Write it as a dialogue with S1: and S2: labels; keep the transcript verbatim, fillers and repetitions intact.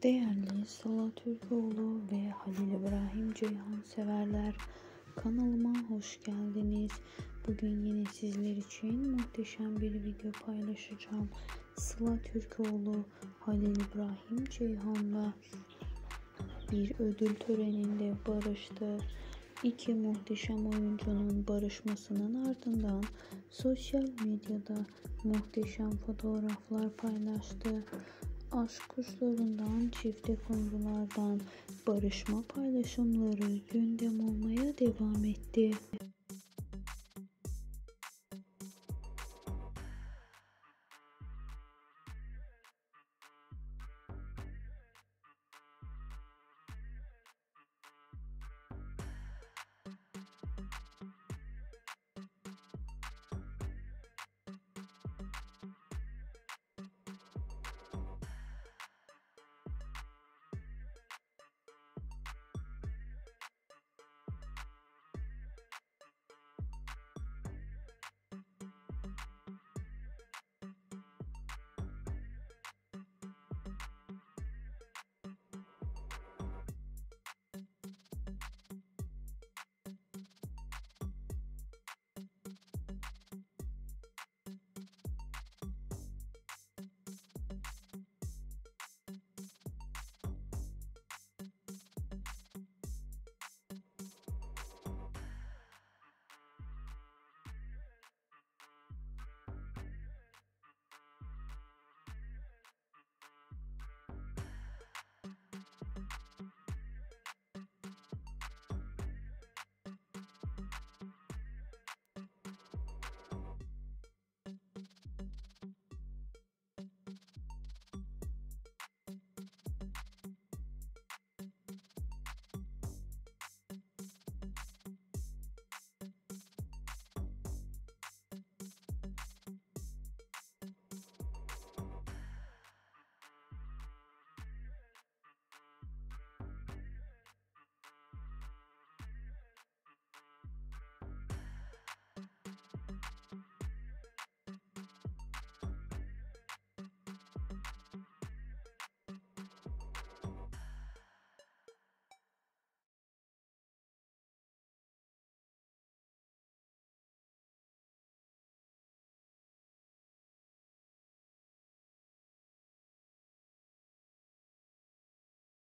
S1: Değerli Sıla Türkoğlu ve Halil İbrahim Ceyhan severler, kanalıma hoş geldiniz. Bugün yine sizler için muhteşem bir video paylaşacağım. Sıla Türkoğlu, Halil İbrahim Ceyhan'la bir ödül töreninde barıştı. İki muhteşem oyuncunun barışmasının ardından sosyal medyada muhteşem fotoğraflar paylaştı. Aşk kuşlarından, çifte kumrulardan barışma paylaşımları gündem olmaya devam etti.